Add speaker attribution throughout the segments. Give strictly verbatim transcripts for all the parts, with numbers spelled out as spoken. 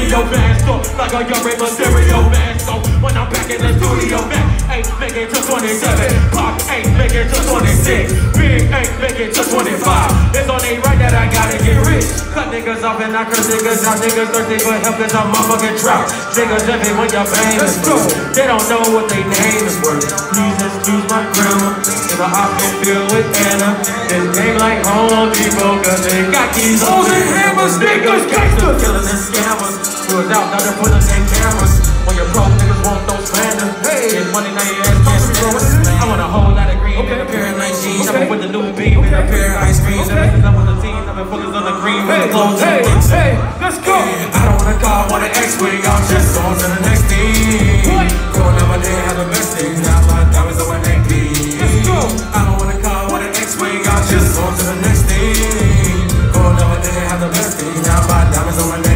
Speaker 1: studio band store like a young Rainbow stereo man. So when I'm back in the studio, man, ain't making to twenty-seven. Pop ain't making to twenty-six. Big ain't making to twenty-five. It's only right that I gotta get rich. Cut niggas off and I curse niggas out. Niggas thirsty for help cause I'm motherfucking drought. Niggas envy when your fame is blue. They don't know what they name is worth. Please excuse my grammar. If I can feel with Anna, this game like Home Depot cause they got these hoes and hammers. Niggas gangsters, killers and scammers. Who is out, nothing for the same cameras. When your broke niggas want those slander. Hey, it's money now your ass can't stand it. I want a whole lot of green okay. in a pair of nineteens. Okay. I'm with the new beam okay. in a pair of ice creams. Okay. I'm with the team, I've been focused on the green with hey. the clothes hey. and the hey. Let's go. Yeah, I don't want a car, I want an X-Wing. I'm just on to the next thing. Growing up, I didn't have the best things. Now my diamonds on my neck. Let's go. I don't want a car, I want an X-Wing. I'm just on to the next thing. Growing up, I didn't have the best things. Now my diamonds on my neck.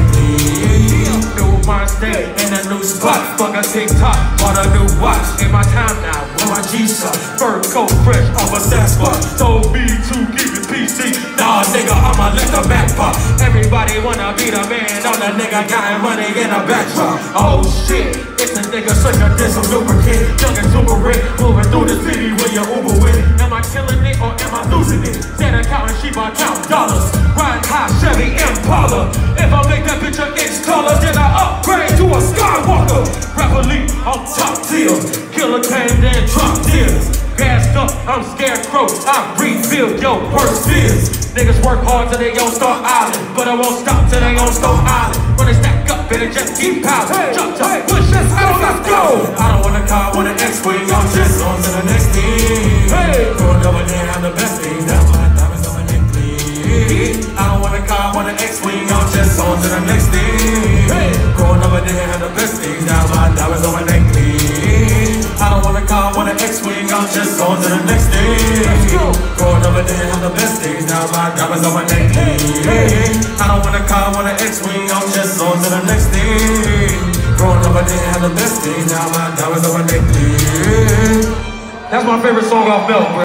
Speaker 1: Stay in a new spot, fuck a TikTok, bought a new watch. In my time now, with my G-Shock, fur coat fresh off a Sasquatch. Told me to keep it P C, nah nigga, I'ma let the Mac pop. Everybody wanna be the man, on the nigga got money in a backdrop. Oh shit, it's a nigga such a diss, I'm lubricant, young and super rich, moving through the city with your Uber with it. Am I killing it or am I losing it? Said I counting sheep, I count dollars. Ride high Chevy Impala. If I make that bitch an inch taller, then I upgrade to a Skywalker. Rapidly, I'm top tier. Killer came, then drop tears. Gassed up, I'm scarecrow. I rebuild your worst fears. Niggas work hard till they on Star Island, but I won't stop till they on Stone Island. When they stack up, and it just keep piling. Hey, jump, jump, hey, push, let's go, let's go. I don't want a car, want an X-Wing. I'm just on to the next thing. Hey, growing up, I didn't have the best things. Now my diamonds on my neck, please. I don't want a car, want an X-Wing. I'm just on to the next thing. Hey, growing up, I didn't have the best things. Now my diamonds on my neck, please. I don't want a car, want an X-Wing. I'm just on to the next thing. Growing up, I didn't have the best things. Now my diamonds on my neck, please. I don't want a car, want an X-Wing. I'm just on to the next thing. Growing up, I didn't have the best things. Now my diamonds on my neck, please. That's my favorite song off Milk.